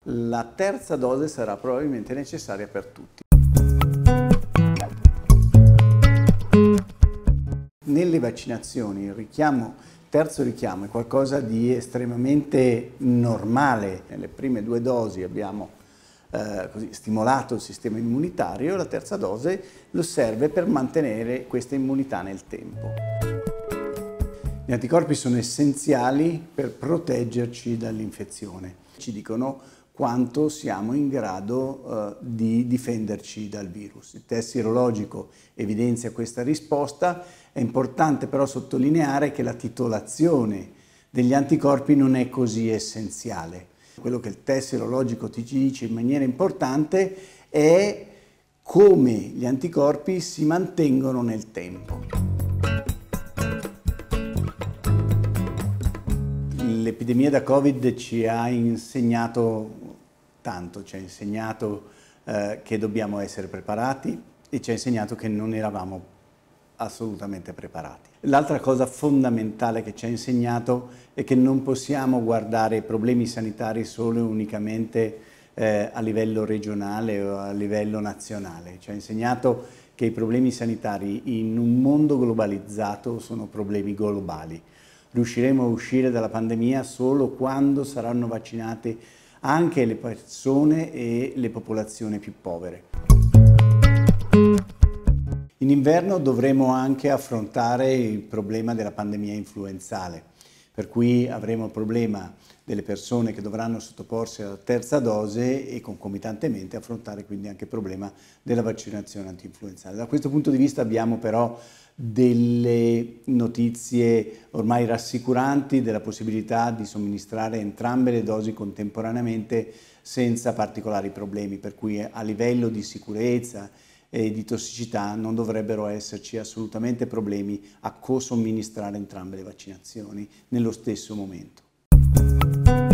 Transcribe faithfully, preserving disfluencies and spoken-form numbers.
la terza dose sarà probabilmente necessaria per tutti. Nelle vaccinazioni il richiamo, terzo richiamo è qualcosa di estremamente normale. Nelle prime due dosi abbiamo eh, così, stimolato il sistema immunitario, la terza dose lo serve per mantenere questa immunità nel tempo. Gli anticorpi sono essenziali per proteggerci dall'infezione. Ci dicono quanto siamo in grado eh, di difenderci dal virus. Il test sierologico evidenzia questa risposta. È importante però sottolineare che la titolazione degli anticorpi non è così essenziale. Quello che il test sierologico ti dice in maniera importante è come gli anticorpi si mantengono nel tempo. L'epidemia da Covid ci ha insegnato tanto, ci ha insegnato eh, che dobbiamo essere preparati e ci ha insegnato che non eravamo assolutamente preparati. L'altra cosa fondamentale che ci ha insegnato è che non possiamo guardare i problemi sanitari solo e unicamente eh, a livello regionale o a livello nazionale. Ci ha insegnato che i problemi sanitari in un mondo globalizzato sono problemi globali. Riusciremo a uscire dalla pandemia solo quando saranno vaccinate anche le persone e le popolazioni più povere. In inverno dovremo anche affrontare il problema della pandemia influenzale, per cui avremo il problema delle persone che dovranno sottoporsi alla terza dose e concomitantemente affrontare quindi anche il problema della vaccinazione antinfluenzale. Da questo punto di vista abbiamo però delle notizie ormai rassicuranti della possibilità di somministrare entrambe le dosi contemporaneamente senza particolari problemi, per cui a livello di sicurezza e di tossicità non dovrebbero esserci assolutamente problemi a co-somministrare entrambe le vaccinazioni nello stesso momento.